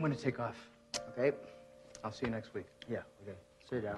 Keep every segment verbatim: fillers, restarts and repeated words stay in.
going to take off. Okay. I'll see you next week. Yeah, okay. See you, Dad.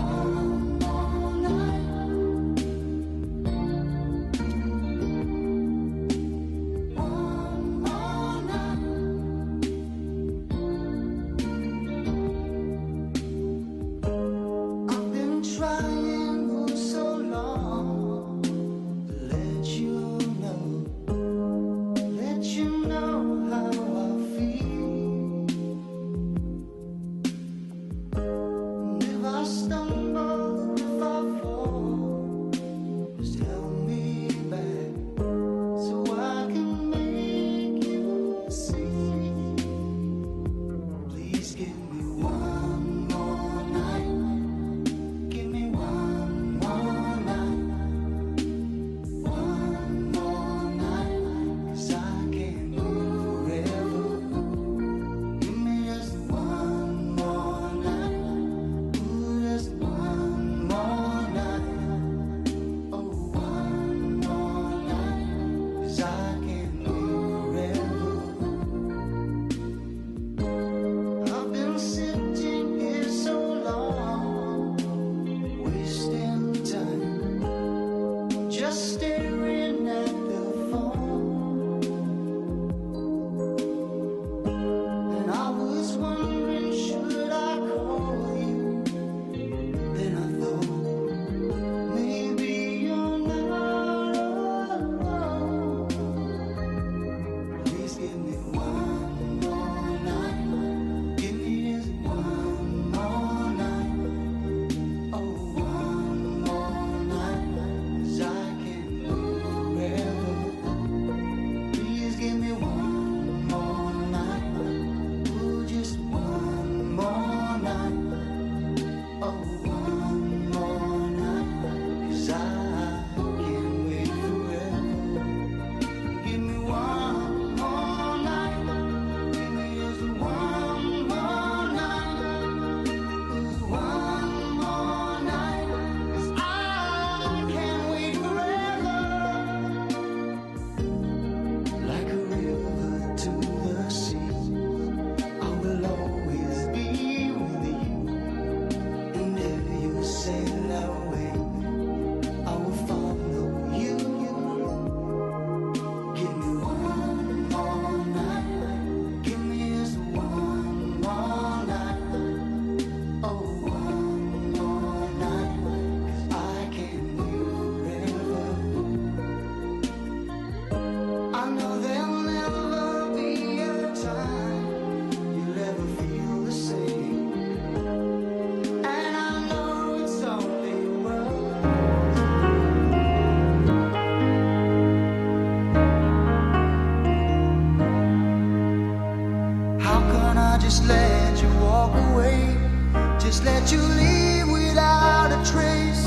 Just let you walk away, just let you leave without a trace.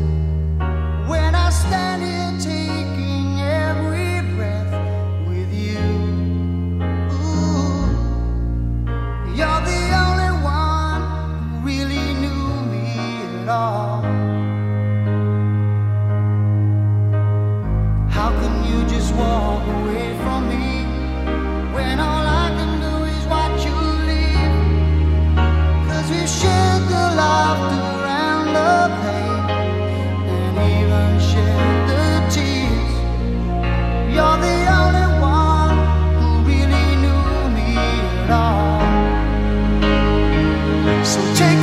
When I stand here taking every breath with you, ooh, you're the only one who really knew me at all. How can you just walk away from me when all I can do is watch you? We shared the laughter and the pain, and even shared the tears. You're the only one who really knew me at all. So take